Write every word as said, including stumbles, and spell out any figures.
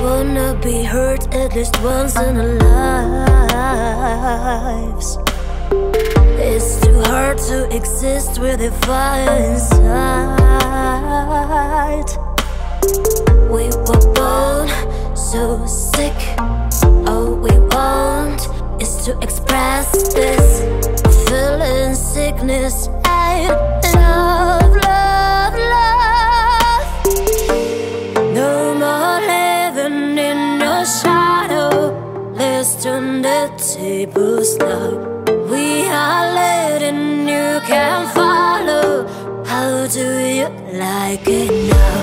wanna be hurt at least once in our lives. It's too hard to exist with a fire inside. We were born so sick. All we want is to express this feeling, sickness and love, love, love. No more living in the shadow. Let's turn the tables now. We are letting you can follow. How do you like it now?